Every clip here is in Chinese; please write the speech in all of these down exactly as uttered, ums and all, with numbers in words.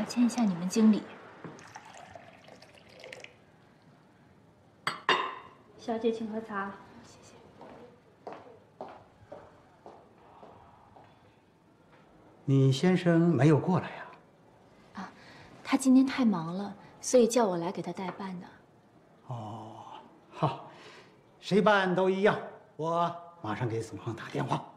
见一下你们经理。小姐，请喝茶。谢谢。 你先生没有过来呀？ 啊，他今天太忙了，所以叫我来给他代办的。 哦，好，谁办都一样，我马上给总行打电话。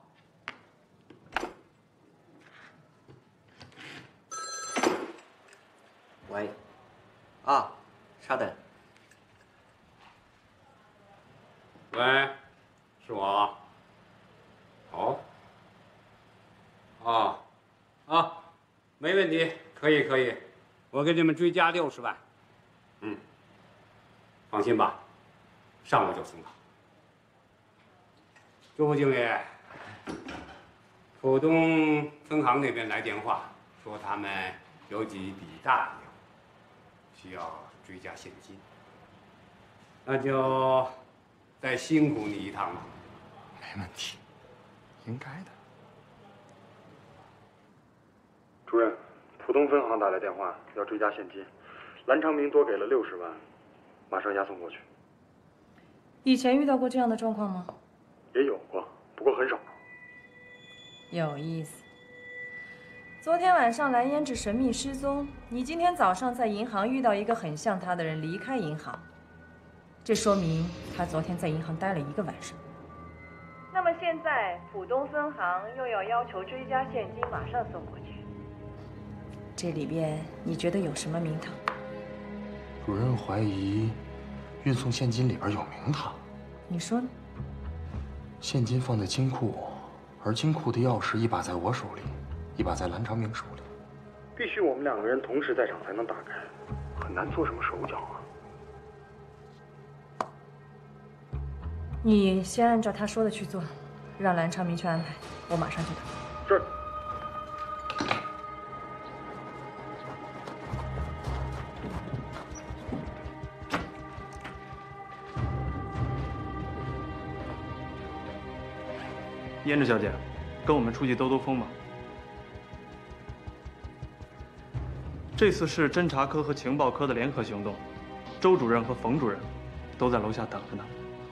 喂，啊，稍等。 喂，是我。哦。啊，啊，没问题，可以可以，我给你们追加六十万。嗯，放心吧，上午就送到。朱副经理，浦东分行那边来电话说他们有几笔大业务。 需要追加现金，那就再辛苦你一趟了。 没问题，应该的。 主任，浦东分行打来电话要追加现金，蓝长明多给了六十万，马上押送过去。 以前遇到过这样的状况吗？ 也有过，不过很少。 有意思。 昨天晚上蓝胭脂神秘失踪，你今天早上在银行遇到一个很像他的人离开银行，这说明他昨天在银行待了一个晚上。那么现在浦东分行又要要求追加现金，马上送过去。这里边你觉得有什么名堂？ 主任怀疑运送现金里边有名堂。 你说呢？ 现金放在金库，而金库的钥匙一把在我手里。 一把在蓝长明手里， 必须我们两个人同时在场才能打开，很难做什么手脚啊。 你先按照他说的去做，让蓝长明去安排，我马上就到。 是。 胭脂小姐，跟我们出去兜兜风吧。 这次是侦查科和情报科的联合行动，周主任和冯主任都在楼下等着呢。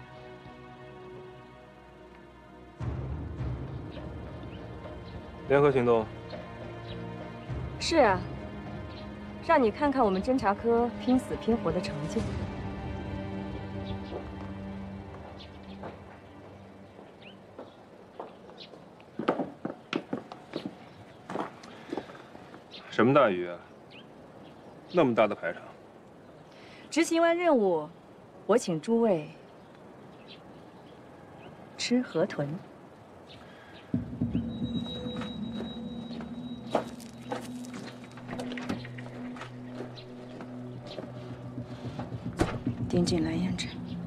联合行动？ 是啊，让你看看我们侦查科拼死拼活的成绩。 什么大鱼啊？ 那么大的排场， 执行完任务，我请诸位吃河豚。点进蓝胭脂。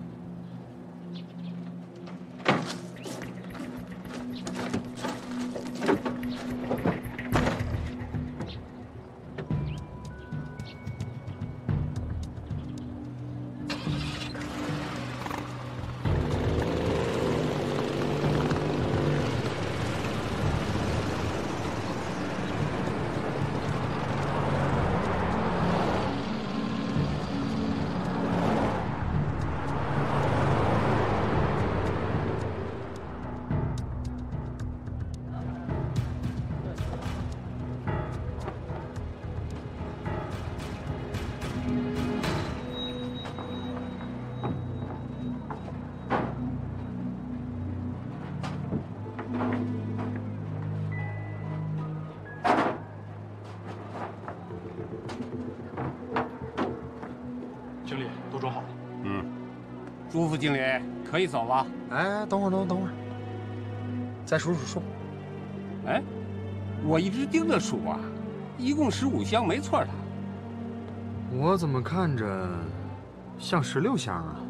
经理都装好了。 嗯，朱副经理可以走了。 哎，等会儿，等会儿，等会儿，再数数数。 哎，我一直盯着数啊，一共十五箱，没错的。 我怎么看着像十六箱啊？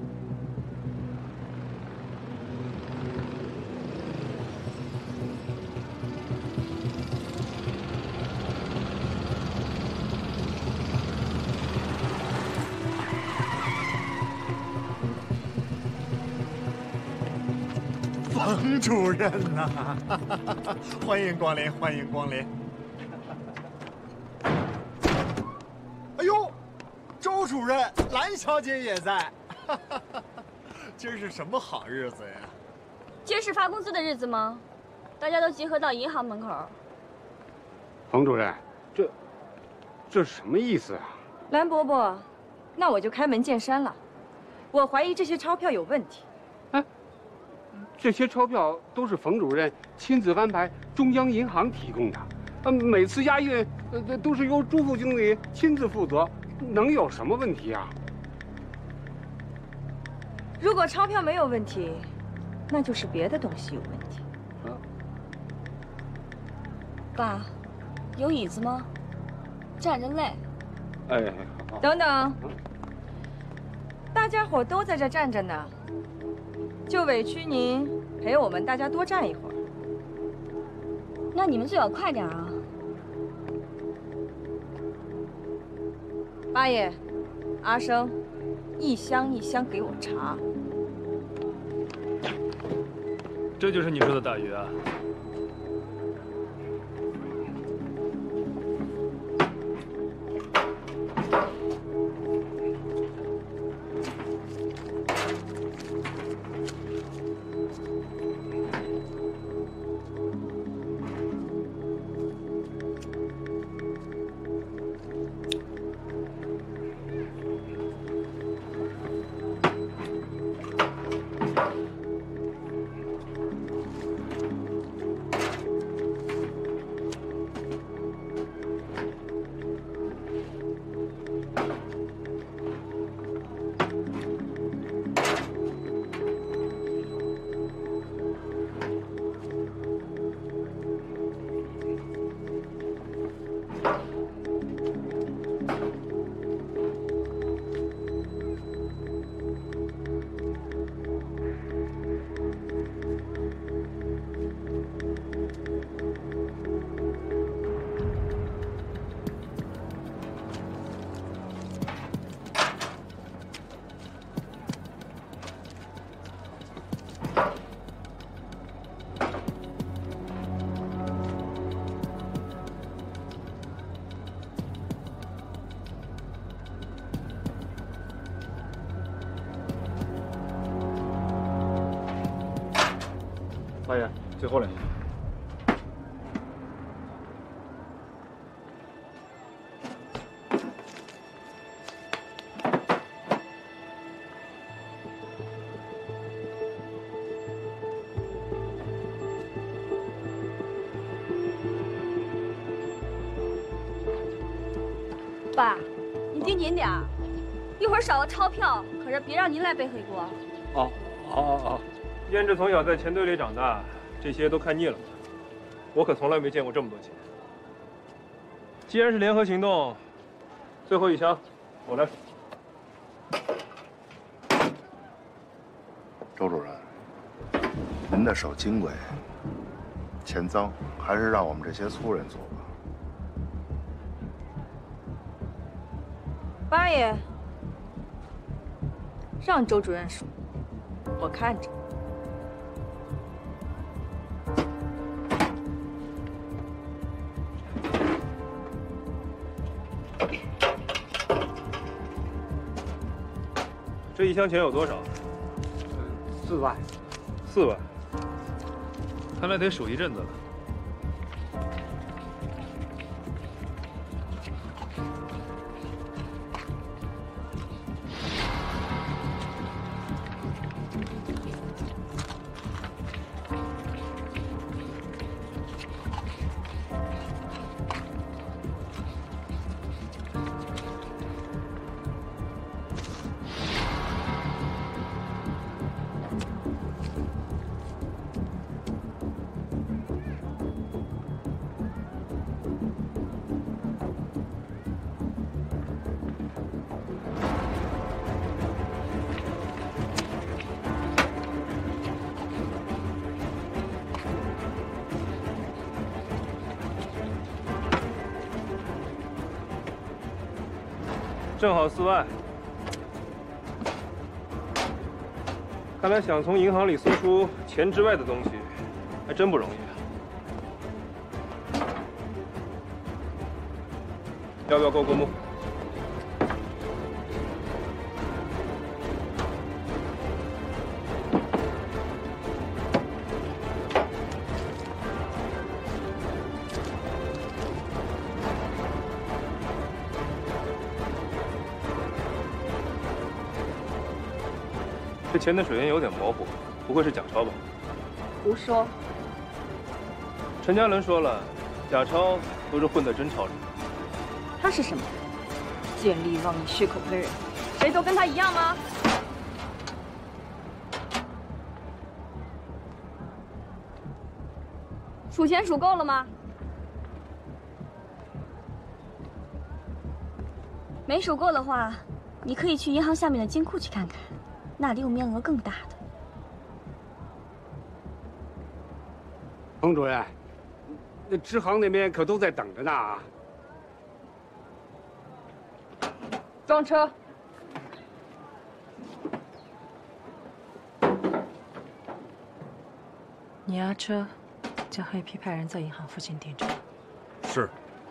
冯主任呐、啊，欢迎光临，欢迎光临。 主任、蓝小姐也在，今儿是什么好日子呀？ 今儿是发工资的日子吗？大家都集合到银行门口。 冯主任，这这什么意思啊？ 蓝伯伯，那我就开门见山了，我怀疑这些钞票有问题。 哎，这些钞票都是冯主任亲自安排中央银行提供的，呃，每次押运呃都是由朱副经理亲自负责，能有什么问题啊？ 如果钞票没有问题，那就是别的东西有问题。 啊， 爸，有椅子吗？站着累。 哎， 等等，大家伙都在这站着呢，就委屈您陪我们大家多站一会儿。 那你们最好快点啊！ 八爷，阿生，一箱一箱给我查。 这就是你说的大鱼啊？ 八爷，最后两箱。 爸，你盯紧点儿，一会儿少了钞票，可是别让您来背黑锅。 哦哦哦哦，胭脂从小在钱堆里长大，这些都看腻了。我可从来没见过这么多钱。既然是联合行动，最后一箱我来数。 周主任，您的手金贵，钱脏，还是让我们这些粗人做吧。 八爷，让周主任数，我看着。 这一箱钱有多少？ 四万。 四万。 看来得数一阵子了。 正好四万。看来想从银行里搜出钱之外的东西，还真不容易。要不要过过目？ 这钱的水源有点模糊，不会是假钞吧？ 胡说！ 陈家伦说了，假钞都是混在真钞里。 他是什么？见利忘义、血口喷人，谁都跟他一样吗？数钱数够了吗？没数够的话，你可以去银行下面的金库去看看，那里有面额更大的。 彭主任，那支行那边可都在等着呢啊！ 装车。你押车，叫黑皮派人在银行附近盯着。 是。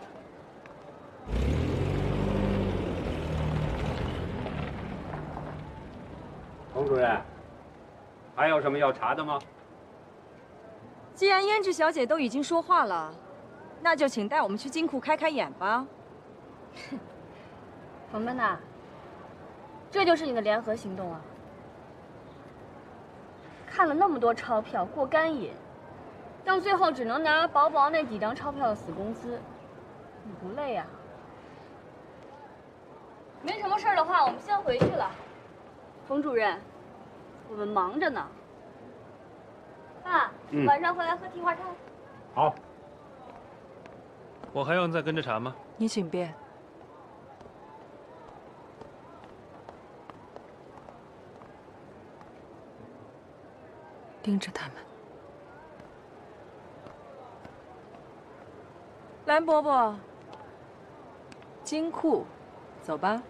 彭主任，还有什么要查的吗？ 既然胭脂小姐都已经说话了，那就请带我们去金库开开眼吧。 冯曼娜，这就是你的联合行动啊！看了那么多钞票过干瘾，到最后只能拿薄薄那几张钞票的死工资，你不累啊？没什么事儿的话，我们先回去了。冯主任，我们忙着呢。爸， 嗯晚上回来喝蹄花汤。 好。 我还要再跟着查吗？ 你请便。盯着他们。蓝伯伯，金库，走吧。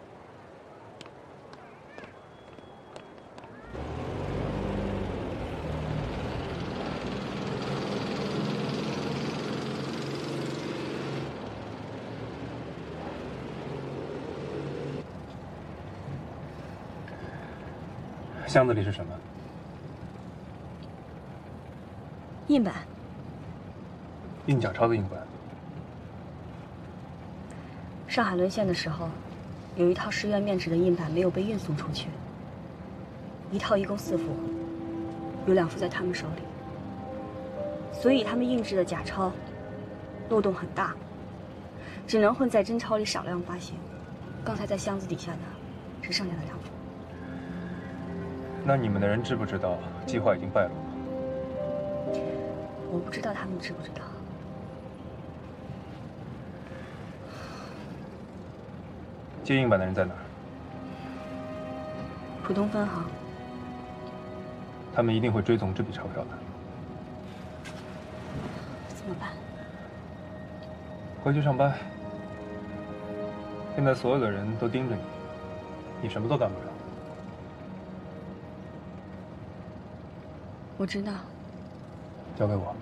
箱子里是什么？ 印版。 印假钞的印版。 上海沦陷的时候，有一套十元面值的印版没有被运送出去，一套一共四副，有两副在他们手里，所以他们印制的假钞漏洞很大，只能混在真钞里少量发行。刚才在箱子底下的是剩下的两副。 那你们的人知不知道计划已经败露了？ 我不知道他们知不知道。 接印版的人在哪儿？ 浦东分行。 他们一定会追踪这笔钞票的。 怎么办？ 回去上班。现在所有的人都盯着你，你什么都干不了。 我知道。 交给我。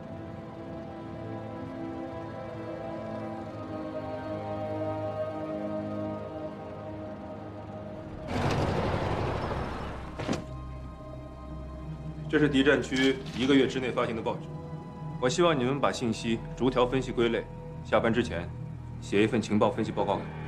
这是敌占区一个月之内发行的报纸，我希望你们把信息逐条分析归类，下班之前写一份情报分析报告给我。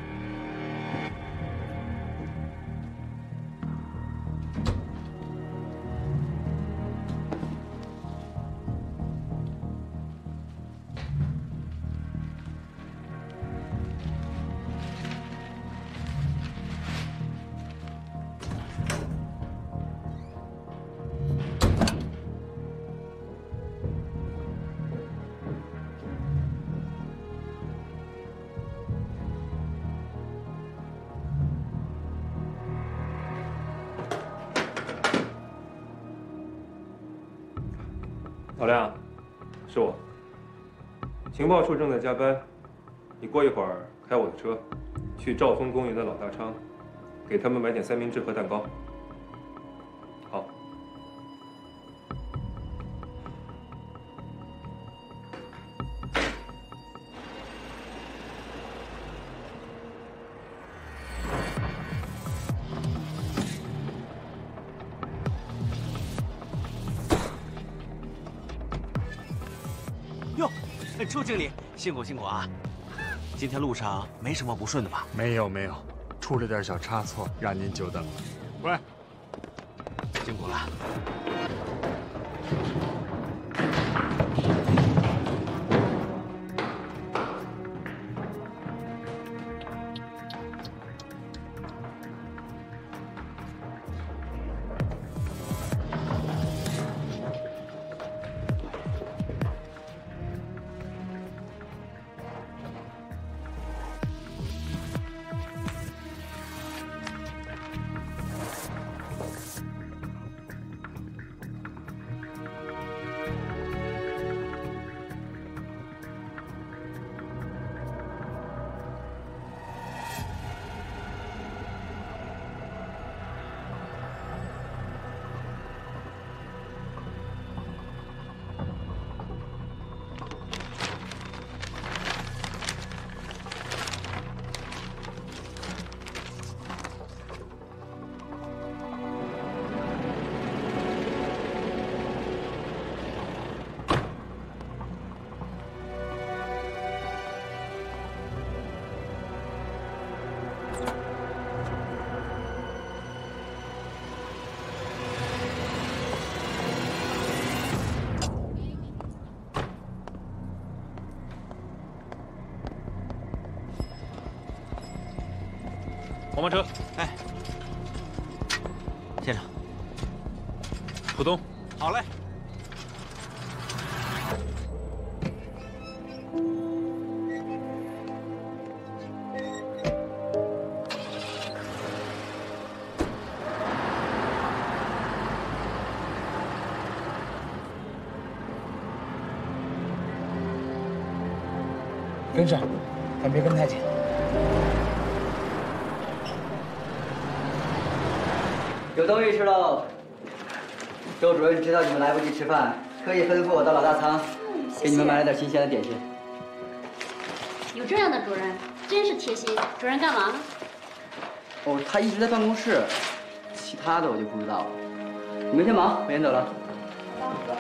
老亮，是我。情报处正在加班，你过一会儿开我的车，去兆丰公园的老大昌，给他们买点三明治和蛋糕。好。 哟，周经理辛苦辛苦啊！今天路上没什么不顺的吧？ 没有没有，出了点小差错，让您久等了。喂， 辛苦了。 黄包车， 哎，先生， 浦东， 好嘞。 跟上，但别跟太紧。 有东西吃喽！周主任知道你们来不及吃饭，特意吩咐我到老大仓， 嗯、 给你们买了点新鲜的点心。 有这样的主任，真是贴心。主任干嘛呢？ 哦，他一直在办公室，其他的我就不知道了。你们先忙，我先走了。好的。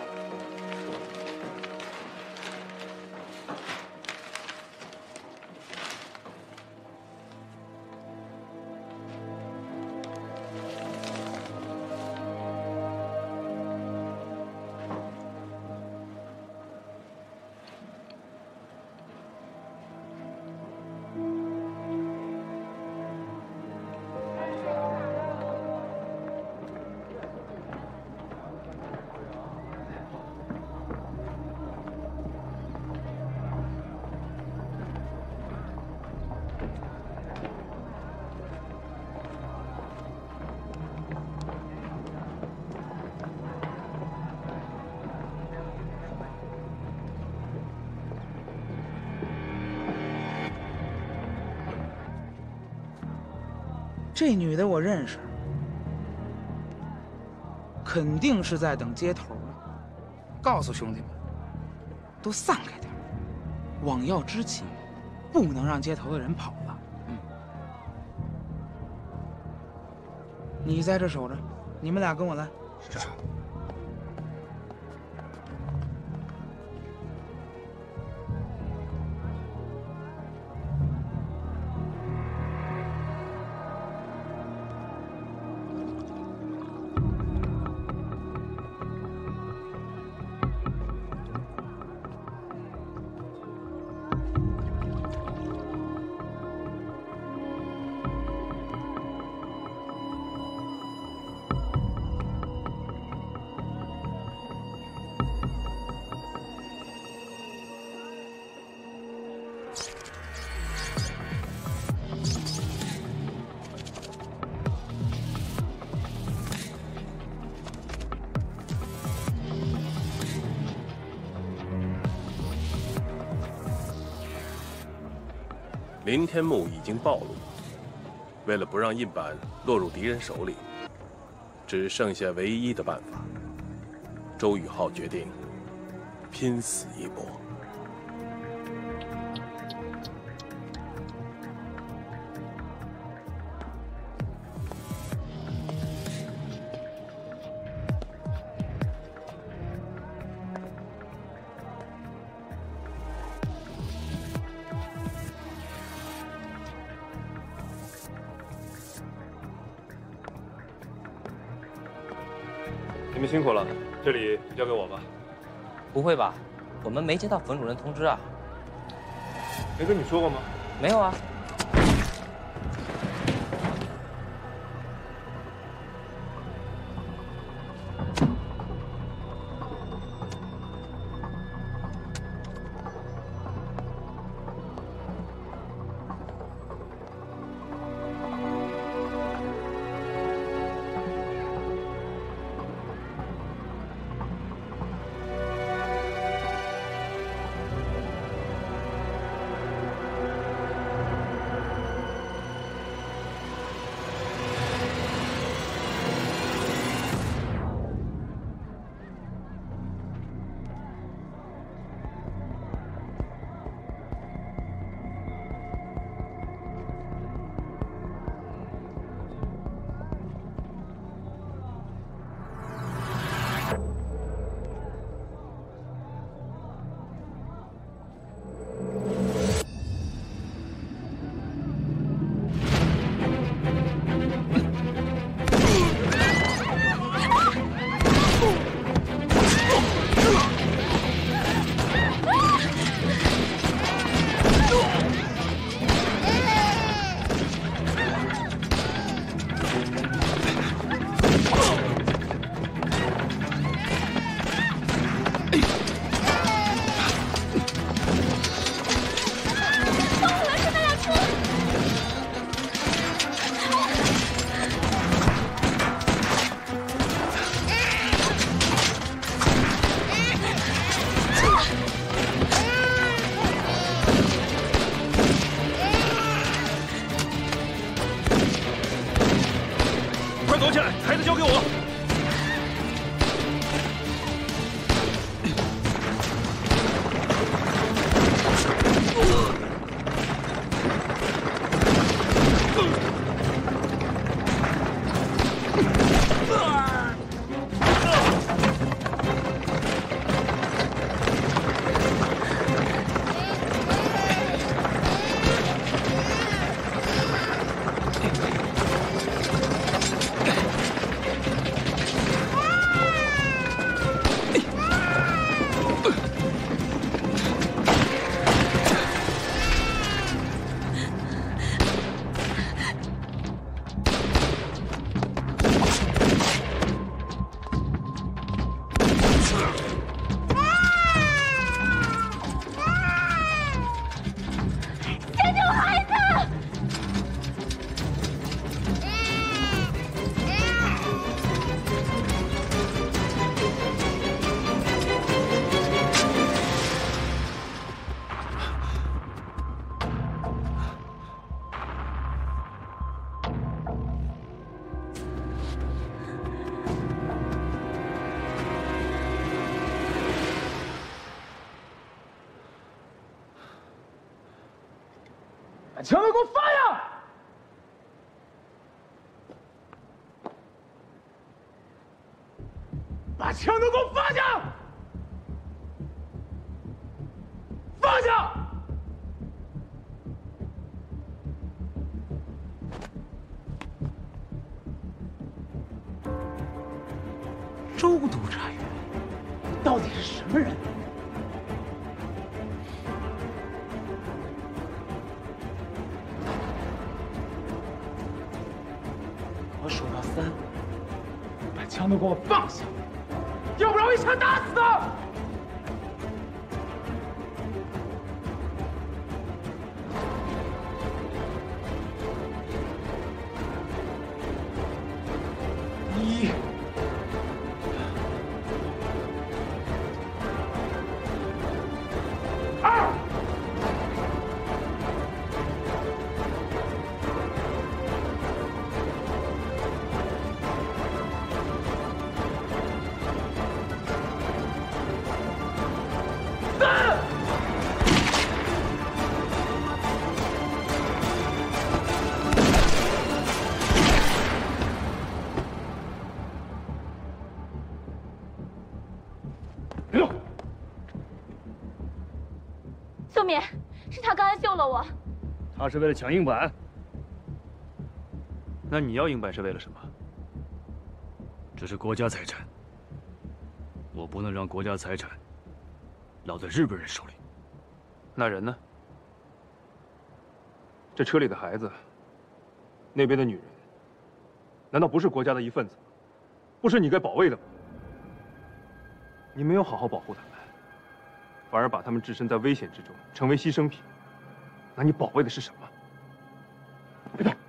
这女的我认识，肯定是在等接头了。告诉兄弟们，都散开点，枉要知情，不能让接头的人跑了。嗯，你在这守着，你们俩跟我来。是。 林天木已经暴露，为了不让印版落入敌人手里，只剩下唯一的办法。周宇浩决定拼死一搏。 们辛苦了，这里就交给我吧。 不会吧？我们没接到冯主任通知啊。 没跟你说过吗？ 没有啊。 把枪都给我放下！把枪都给我放下！放下！周督察员，你到底是什么人？ 我数到三，把枪都给我放下，要不然我一枪打死他！一、二。 秀敏，是他刚才救了我。 他是为了抢硬板，那你要硬板是为了什么？ 这是国家财产， 不能让国家财产落在日本人手里。 那人呢？这车里的孩子，那边的女人，难道不是国家的一份子吗？不是你该保卫的吗？你没有好好保护他们，反而把他们置身在危险之中，成为牺牲品。那你保卫的是什么？别动！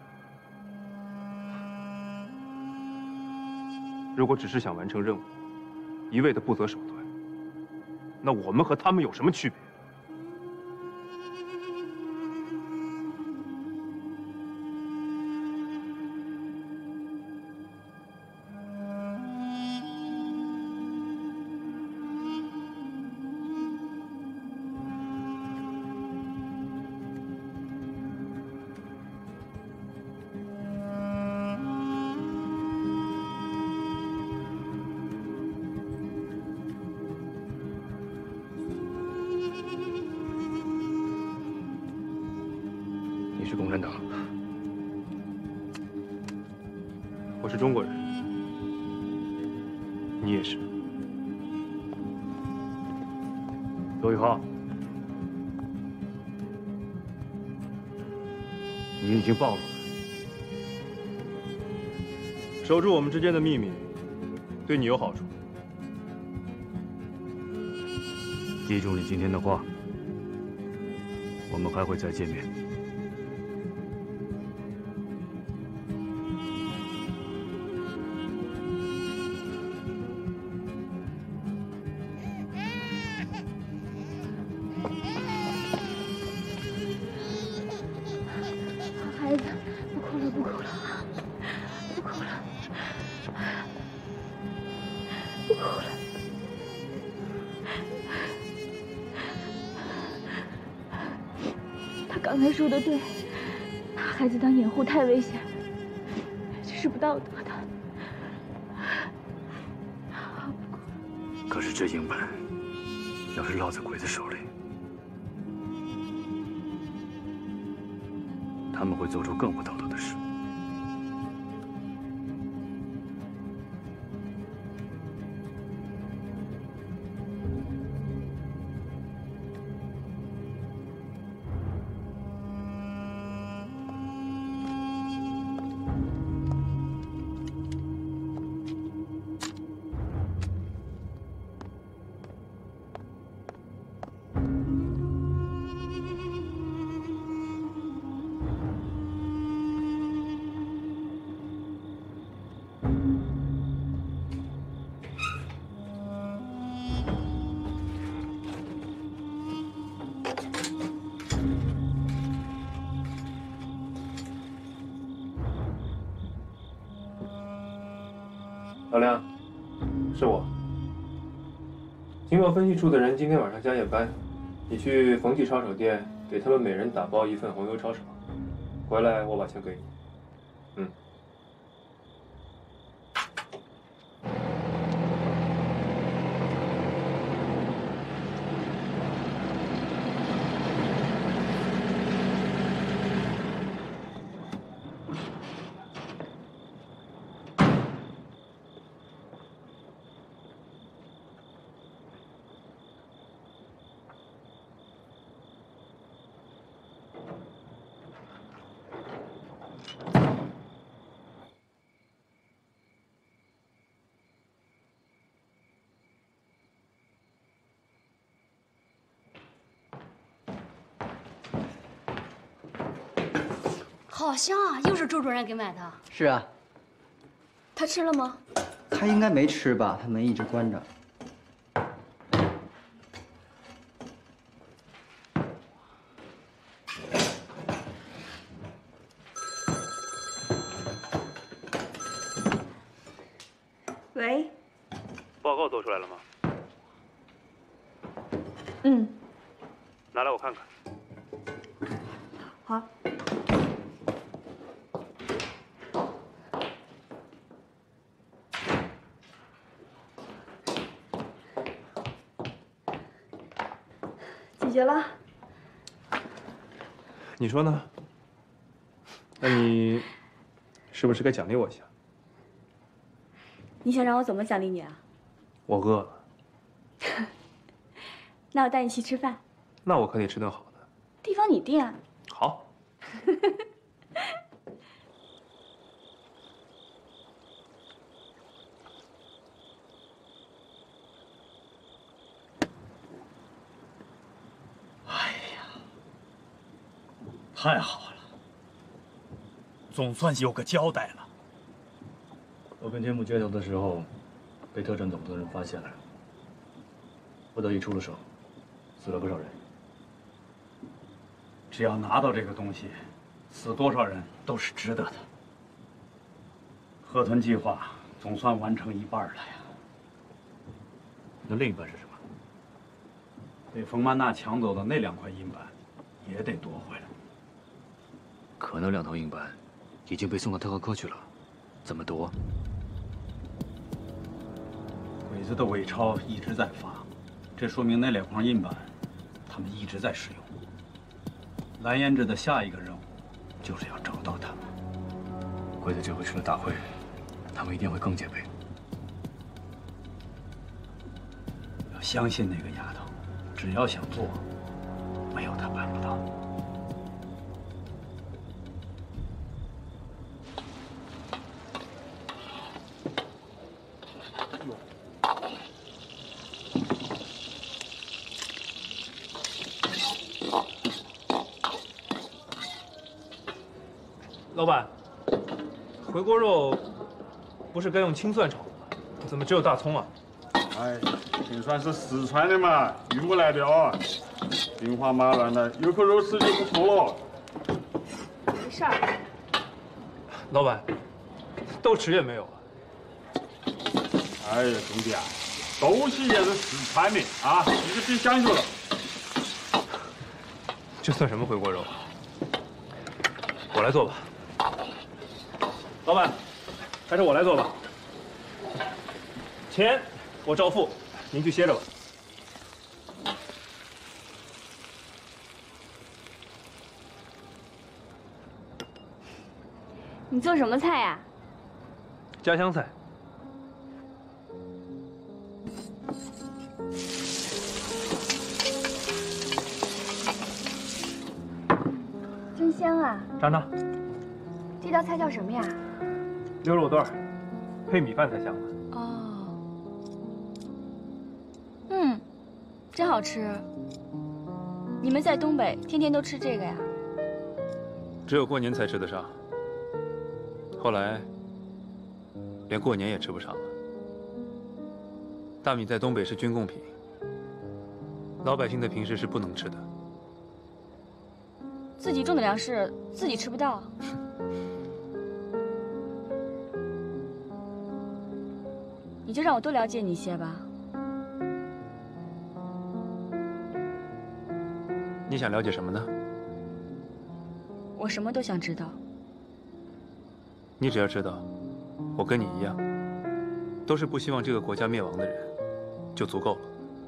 如果只是想完成任务，一味的不择手段，那我们和他们有什么区别？ 你是共产党， 我是中国人，你也是。 周宇浩，你已经暴露了。 守住我们之间的秘密，对你有好处。 记住你今天的话，我们还会再见面。 孩子，不哭了，不哭了，不哭了，不哭了。他刚才说的对，拿孩子当掩护太危险了，这是不道德的。 可是这硬盘要是落在鬼子手里，他们会做出更不道德的事。 老梁，是我。情报分析处的人今天晚上加夜班，你去冯记抄手店给他们每人打包一份红油抄手，回来我把钱给你。嗯。 好香啊！又是周主任给买的。 是啊， 他吃了吗？ 他应该没吃吧？他门一直关着。 喂。 报告做出来了吗？ 嗯。 拿来我看看。 好。解决了。 你说呢？那你是不是该奖励我一下？ 你想让我怎么奖励你啊？ 我饿了， 那我带你去吃饭。 那我可得吃顿好的。 地方你定啊。 好。 太好了，总算有个交代了。 我跟天母接头的时候，被特侦总部的人发现了，不得已出了手，死了不少人。 只要拿到这个东西，死多少人都是值得的。河豚计划总算完成一半了呀。 那另一半是什么？ 被冯曼娜抢走的那两块硬板，也得夺回来。 可那两套硬板已经被送到特高科去了，怎么夺？ 鬼子的伪钞一直在发，这说明那两块硬板，他们一直在使用。蓝胭脂的下一个任务，就是要找到他们。 鬼子这回吃了大亏，他们一定会更戒备。 要相信那个丫头，只要想做，没有她办不到。 老板，回锅肉不是该用青蒜炒的吗？怎么只有大葱啊？ 哎，青蒜是四川的嘛，运不来的哦。兵荒马乱的，有口肉吃就不错了。 没事儿。 老板，豆豉也没有啊。 哎呀，兄弟啊，东西也是四川的啊，你就别讲究了。 这算什么回锅肉？我来做吧。 老板，还是我来做吧。钱我照付，您去歇着吧。 你做什么菜呀？ 家乡菜。 真香啊！ 尝尝。 这道菜叫什么呀？ 溜肉段，配米饭才香呢。 哦，嗯，真好吃。你们在东北天天都吃这个呀？ 只有过年才吃得上，后来连过年也吃不上了。大米在东北是军供品，老百姓在平时是不能吃的。 自己种的粮食自己吃不到。你就让我多了解你一些吧。 你想了解什么呢？ 我什么都想知道。 你只要知道，我跟你一样，都是不希望这个国家灭亡的人，就足够了。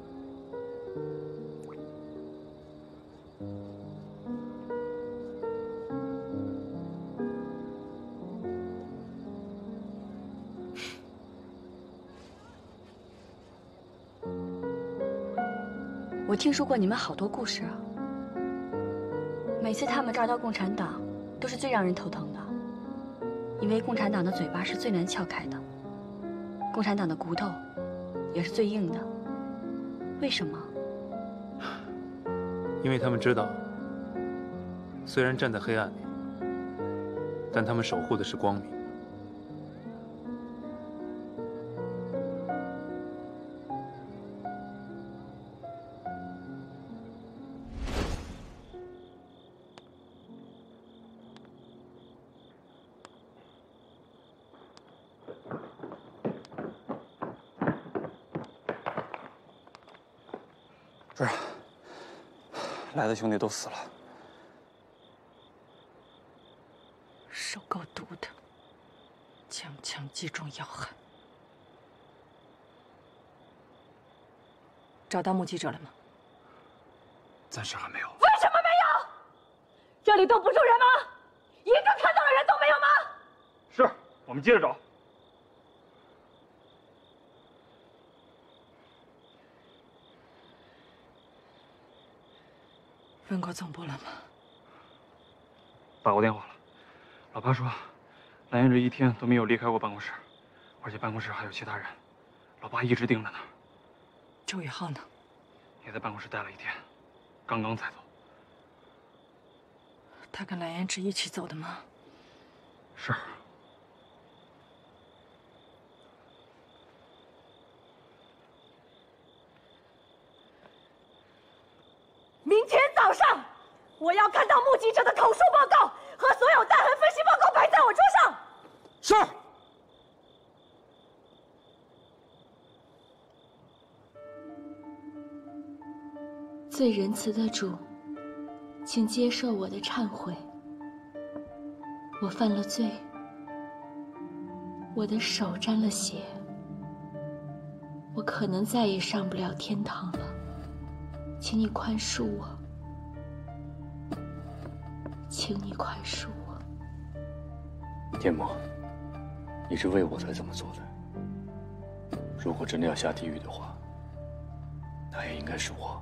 我听说过你们好多故事啊。每次他们抓到共产党，都是最让人头疼的，因为共产党的嘴巴是最难撬开的，共产党的骨头也是最硬的。为什么？ 因为他们知道，虽然站在黑暗里，但他们守护的是光明。 是，来的兄弟都死了。 手够毒的，枪枪击中要害。找到目击者了吗？ 暂时还没有。 为什么没有？这里都不住人吗？一个看到的人都没有吗？ 是，我们接着找。 问过总部了吗？ 打过电话了，老爸说，蓝燕这一天都没有离开过办公室，而且办公室还有其他人，老爸一直盯着呢。 周宇浩呢？ 也在办公室待了一天，刚刚才走。 他跟蓝燕之一起走的吗？ 是。 明天早上，我要看到目击者的口述报告和所有弹痕分析报告摆在我桌上。 是。 最仁慈的主，请接受我的忏悔。我犯了罪，我的手沾了血，我可能再也上不了天堂了。请你宽恕我，请你宽恕我。 天魔，你是为我才这么做的。如果真的要下地狱的话，那也应该是我。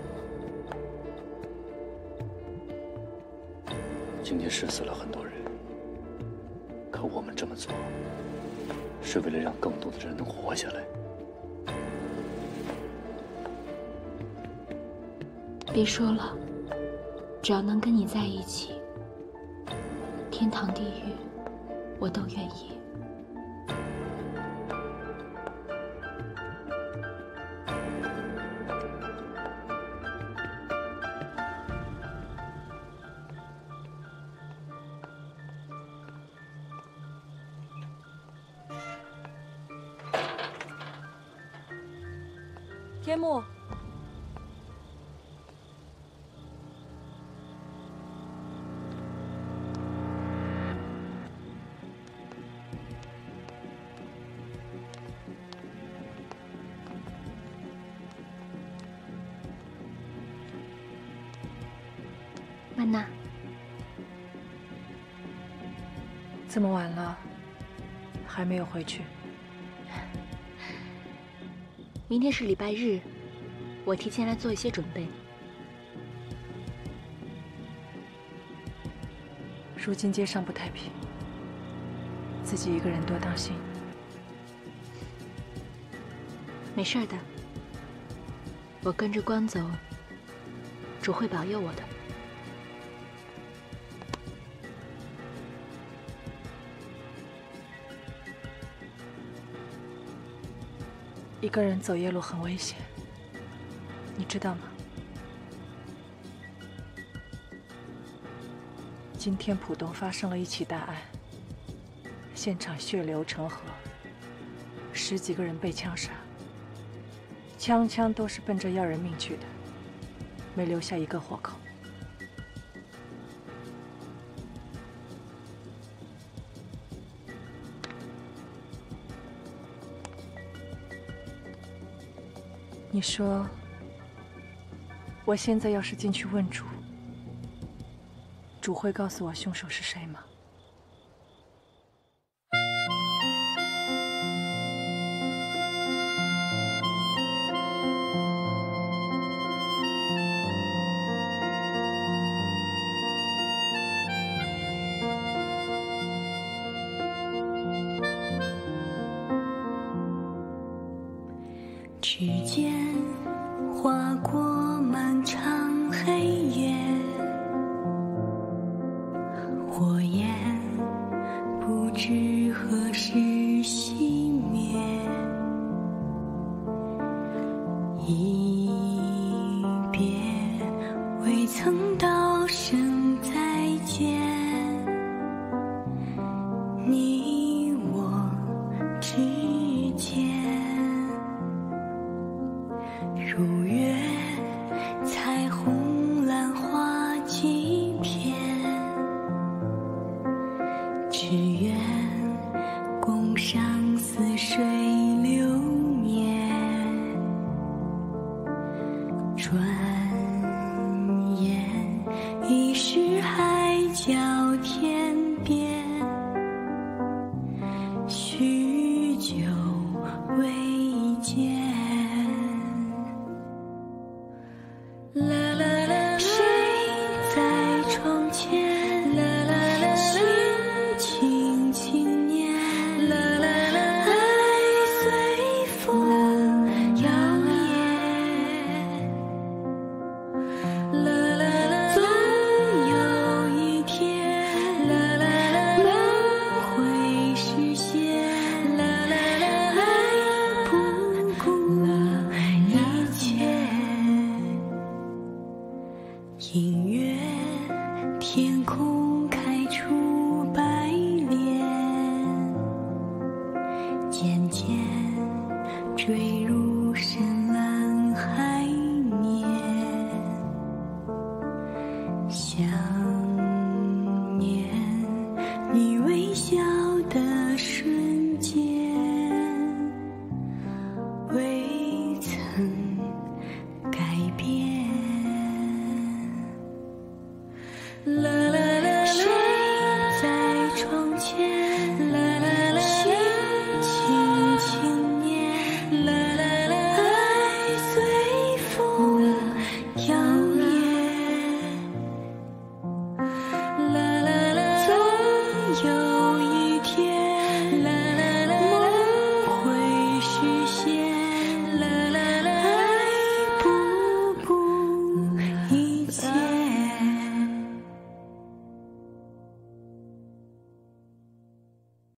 今天是死了很多人，可我们这么做，是为了让更多的人能活下来。 别说了，只要能跟你在一起，天堂地狱我都愿意。 天幕。 曼娜， 这么晚了，还没有回去？ 明天是礼拜日，我提前来做一些准备。 如今街上不太平，自己一个人多当心。 没事的，我跟着光走，主会保佑我的。 一个人走夜路很危险，你知道吗？今天浦东发生了一起大案，现场血流成河，十几个人被枪杀，枪枪都是奔着要人命去的，没留下一个活口。你说，我现在要是进去问主，主会告诉我凶手是谁吗？ 指尖划过漫长黑夜，火焰不知何时熄灭，一别未曾道声再见，你我之间。如月，彩虹兰花几片，只愿共赏似水流年。转眼已是海角隐约天空开出白莲，渐渐坠入深蓝海面，想